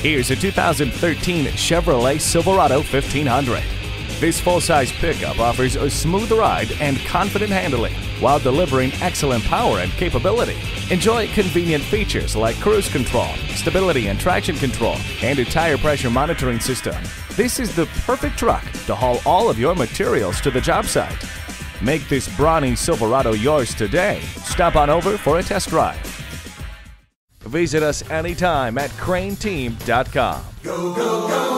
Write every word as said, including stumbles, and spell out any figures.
Here's a two thousand thirteen Chevrolet Silverado fifteen hundred. This full-size pickup offers a smooth ride and confident handling while delivering excellent power and capability. Enjoy convenient features like cruise control, stability and traction control, and a tire pressure monitoring system. This is the perfect truck to haul all of your materials to the job site. Make this brawny Silverado yours today. Stop on over for a test drive. Visit us anytime at crain team dot com. Go, go, go!